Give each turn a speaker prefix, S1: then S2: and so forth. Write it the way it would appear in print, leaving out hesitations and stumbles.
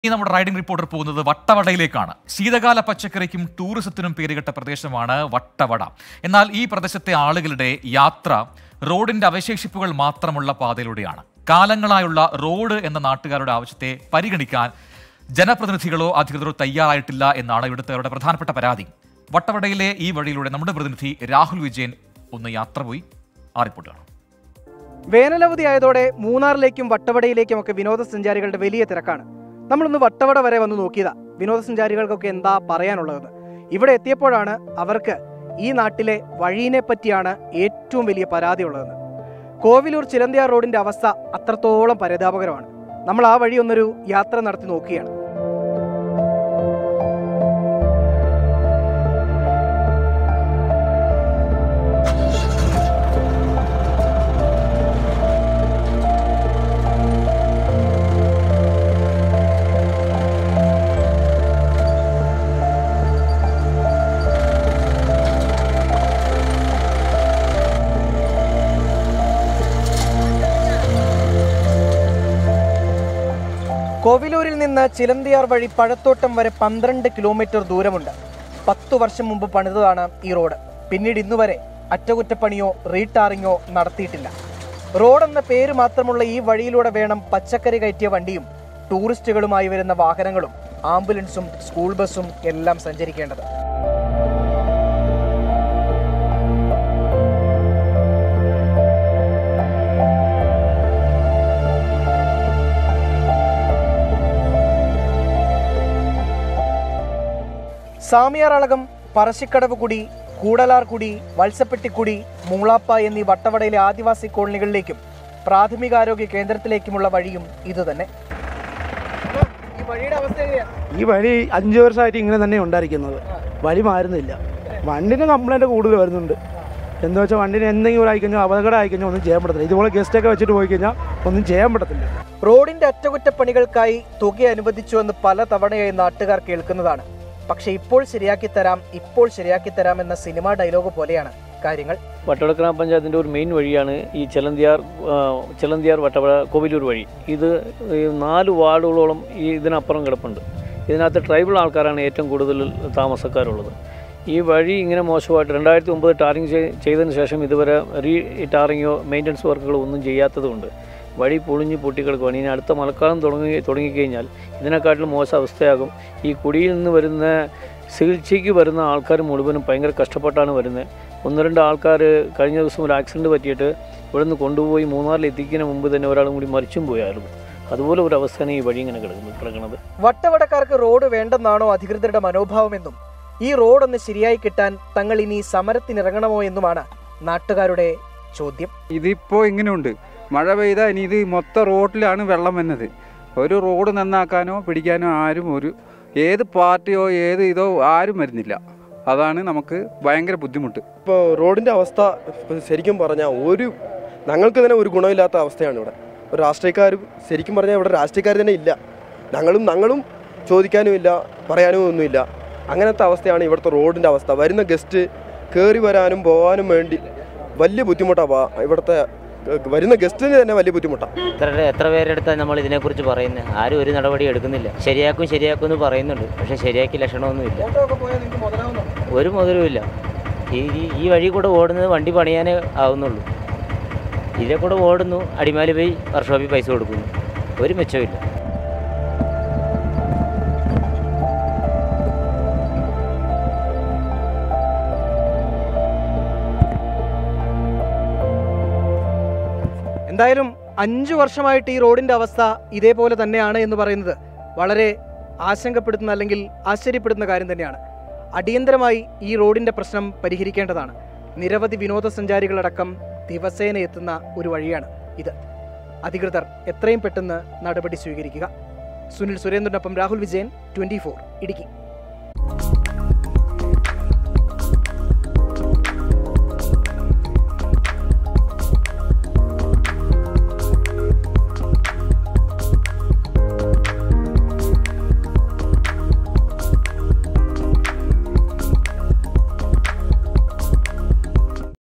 S1: നമ്മുടെ riding reporter പോകുന്നത് വട്ടവടയിലേക്കാണ്. ശീതകാല പച്ചക്കറിക്കും ടൂറിസത്തിനും പേരുകെട്ട പ്രദേശമാണ് വട്ടവട. എന്നാൽ ഈ പ്രദേശത്തെ ആളുകളുടെ യാത്ര റോഡിന്റെ അവശേഷിപ്പുകൾ മാത്രമുള്ള പാതയിലൂടെയാണ്. കാലങ്ങളായുള്ള റോഡ് എന്ന നാട്ടുകാരുടെ ആവശ്യത്തെ പരിഗണിക്കാൻ ജനപ്രതിനിധികളോ അധികൃതരോ തയ്യാറായിട്ടില്ല എന്നാണ് ഇവിടുത്തെ പ്രധാനപ്പെട്ട പരാതി. വട്ടവടയിലെ ഈ വഴിയിലൂടെ നമ്മുടെ പ്രതിനിധി രാഹുൽ വിജയൻ ഒന്ന് യാത്ര പോയി ആ റിപ്പോർട്ടാണ്.
S2: വേനലവധി ആയതോടെ മൂന്നാറിലേക്കും വട്ടവടയിലേക്കുമൊക്കെ വിനോദസഞ്ചാരികളുടെ വലിയ തിരക്കാണ്. നമ്മളൊന്ന് വട്ടവട വരെ വന്ന് നോക്കിയതാ വിനോദസഞ്ചാരികൾക്കൊക്കെ എന്താ പറയാനുള്ളതെന്ന്. ഇവിടെ എത്തിയപ്പോഴാണ് അവർക്ക് ഈ നാട്ടിലെ വഴിയെ പറ്റിയാണ് ഏറ്റവും വലിയ പരാതി ഉള്ളതെന്ന്. കോവിലൂർ ചിലന്തിയാർ റോഡിന്റെ അവസ്ഥ അത്രത്തോളം പരിതാപകരമാണ്. നമ്മൾ ആ വഴി ഒന്നൊരു യാത്ര നടത്തി നോക്കുകയാണ്. കോവിലൂരിൽ നിന്ന് ചിലന്തിയാർ വഴി പഴത്തോട്ടം വരെ 12 കിലോമീറ്റർ ദൂരമുണ്ട്. 10 വർഷം മുമ്പ് പണിതതാണ് ഈ റോഡ്. പിന്നീട് ഇന്നുവരെ അറ്റകുറ്റപ്പണിയോ റീടാറിങ്ങോ നടത്തിയിട്ടില്ല. റോഡെന്ന പേര് മാത്രമുള്ള ഈ വഴിയിലൂടെ വേണം പച്ചക്കറി കയറ്റിയ വണ്ടിയും ടൂറിസ്റ്റുകളുമായി വരുന്ന വാഹനങ്ങളും ആംബുലൻസും സ്കൂൾ ബസ്സും എല്ലാം സഞ്ചരിക്കേണ്ടത്. സാമിയാറളകം, പറശ്ശിക്കടവുകുടി, കൂടലാർകുടി, വത്സപ്പെട്ടിക്കുടി, മൂളാപ്പ എന്നീ വട്ടവടയിലെ ആദിവാസി കോളനികളിലേക്കും പ്രാഥമികാരോഗ്യ കേന്ദ്രത്തിലേക്കുമുള്ള വഴിയും ഇതുതന്നെ.
S3: ഈ വഴി 5 വർഷമായിട്ട് ഇങ്ങനെ തന്നെ ഉണ്ടായിരിക്കുന്നത്. വഴി മാറുന്നില്ല. വണ്ടിന് കംപ്ലൈൻറ്റ് കൂടുതൽ വരുന്നുണ്ട്. എന്താ വെച്ചാൽ വണ്ടിന് എന്തെങ്കിലും ആയിക്കഴിഞ്ഞാൽ അപകടം ആയിക്കഴിഞ്ഞാൽ ഒന്നും ചെയ്യാൻ പറ്റത്തില്ല. ഇതുപോലെ ഗസ്റ്റൊക്കെ വെച്ചിട്ട് പോയി കഴിഞ്ഞാൽ ഒന്നും ചെയ്യാൻ പറ്റത്തില്ല.
S2: റോഡിന്റെ അറ്റകുറ്റപ്പണികൾക്കായി തുക അനുവദിച്ചുവെന്ന് പല തവണയായി നാട്ടുകാർ കേൾക്കുന്നതാണ്. പക്ഷെ ഇപ്പോൾ ശരിയാക്കി തരാം എന്ന സിനിമാ ഡയലോഗ് പോലെയാണ് കാര്യങ്ങൾ.
S4: വട്ടവട ഗ്രാമപഞ്ചായത്തിൻ്റെ ഒരു മെയിൻ വഴിയാണ് ഈ ചിലന്തിയാർ വട്ടവട കോവിലൂർ വഴി. ഇത് 4 വാർഡുകളോളം ഇതിനപ്പുറം കിടപ്പുണ്ട്. ഇതിനകത്ത് ട്രൈബൽ ആൾക്കാരാണ് ഏറ്റവും കൂടുതൽ താമസക്കാരുള്ളത്. ഈ വഴി ഇങ്ങനെ മോശമായിട്ട് 2009 ടാറിങ് ചെയ്തതിന് ശേഷം ഇതുവരെ ടാറിങ്ങോ മെയിൻ്റനൻസ് വർക്കുകളോ ഒന്നും ചെയ്യാത്തതുകൊണ്ട് വഴി പൊളിഞ്ഞ് പൊട്ടിക്കിടക്കുകയാണ്. ഇനി അടുത്ത മഴക്കാലം തുടങ്ങിക്കഴിഞ്ഞാൽ ഇതിനെക്കാട്ടിലും മോശം അവസ്ഥയാകും. ഈ കുടിയിൽ നിന്ന് വരുന്ന ചികിത്സയ്ക്ക് വരുന്ന ആൾക്കാർ മുഴുവനും ഭയങ്കര കഷ്ടപ്പെട്ടാണ് വരുന്നത്. 1-2 ആൾക്കാർ കഴിഞ്ഞ ദിവസം ഒരു ആക്സിഡൻറ്റ് പറ്റിയിട്ട് ഇവിടെ നിന്ന് കൊണ്ടുപോയി മൂന്നാറിൽ എത്തിക്കുന്നതിന് മുമ്പ് തന്നെ ഒരാളും കൂടി മരിച്ചും പോയായിരുന്നു. അതുപോലെ ഒരു അവസ്ഥയാണ് ഈ വഴി ഇങ്ങനെ കിടക്കുന്നത്.
S2: വട്ടവടക്കാർക്ക് റോഡ് വേണ്ടെന്നാണോ അധികൃതരുടെ മനോഭാവമെന്നും ഈ റോഡൊന്ന് ശരിയായി കിട്ടാൻ തങ്ങൾ ഇനി സമരത്തിനിറങ്ങണമോ എന്നുമാണ് നാട്ടുകാരുടെ ചോദ്യം.
S5: ഇതിപ്പോൾ ഇങ്ങനെയുണ്ട്. മഴ പെയ്താൽ ഇനി ഇത് മൊത്തം റോഡിലാണ് വെള്ളം വന്നത്. ഒരു റോഡ് നന്നാക്കാനോ പിടിക്കാനോ ആരും ഏത് പാർട്ടിയോ ഇതോ ആരും വരുന്നില്ല. അതാണ് നമുക്ക് ഭയങ്കര ബുദ്ധിമുട്ട്.
S6: ഇപ്പോൾ റോഡിൻ്റെ അവസ്ഥ ശരിക്കും പറഞ്ഞാൽ ഞങ്ങൾക്ക് തന്നെ ഒരു ഗുണമില്ലാത്ത അവസ്ഥയാണ് ഇവിടെ. ഒരു രാഷ്ട്രീയക്കാരും ശരിക്കും പറഞ്ഞാൽ ഇവിടെ രാഷ്ട്രീയക്കാർ തന്നെ ഇല്ല. ഞങ്ങളും ചോദിക്കാനും ഇല്ല, പറയാനും ഒന്നുമില്ല. അങ്ങനത്തെ അവസ്ഥയാണ് ഇവിടുത്തെ റോഡിൻ്റെ അവസ്ഥ. വരുന്ന ഗസ്റ്റ് കയറി വരാനും പോകാനും വേണ്ടി വലിയ ബുദ്ധിമുട്ടാണ്. ഇവിടുത്തെ വരുന്ന ഗസ്റ്റിന് തന്നെ വലിയ ബുദ്ധിമുട്ടാണ്.
S7: എത്ര പേരെടുത്താൽ നമ്മൾ ഇതിനെക്കുറിച്ച് പറയുന്നത്? ആരും ഒരു നടപടി എടുക്കുന്നില്ല. ശരിയാക്കും എന്ന് പറയുന്നുണ്ട്, പക്ഷേ ശരിയാക്കി ലക്ഷണമൊന്നുമില്ല. ഒരു മുതലുമില്ല. ഈ വഴി കൂടെ ഓടുന്നത് വണ്ടി പണിയാനേ ആവുന്നുള്ളൂ. ഇതിലെ കൂടെ ഓടുന്നു, അടിമാലി പോയി വർക്ക്ഷോപ്പിൽ പൈസ കൊടുക്കുന്നു. ഒരു മെച്ചമില്ല.
S2: എന്തായാലും 5 വർഷമായിട്ട് ഈ റോഡിന്റെ അവസ്ഥ ഇതേപോലെ തന്നെയാണ് എന്ന് പറയുന്നത് വളരെ ആശങ്കപ്പെടുത്തുന്ന അല്ലെങ്കിൽ ആശ്ചര്യപ്പെടുത്തുന്ന കാര്യം തന്നെയാണ്. അടിയന്തരമായി ഈ റോഡിന്റെ പ്രശ്നം പരിഹരിക്കേണ്ടതാണ്. നിരവധി വിനോദസഞ്ചാരികളടക്കം ദിവസേന എത്തുന്ന ഒരു വഴിയാണ് ഇത്. അധികൃതർ എത്രയും പെട്ടെന്ന് നടപടി സ്വീകരിക്കുക. സുനിൽ സുരേന്ദ്രനൊപ്പം രാഹുൽ വിജയൻ, 24 ഇടുക്കി.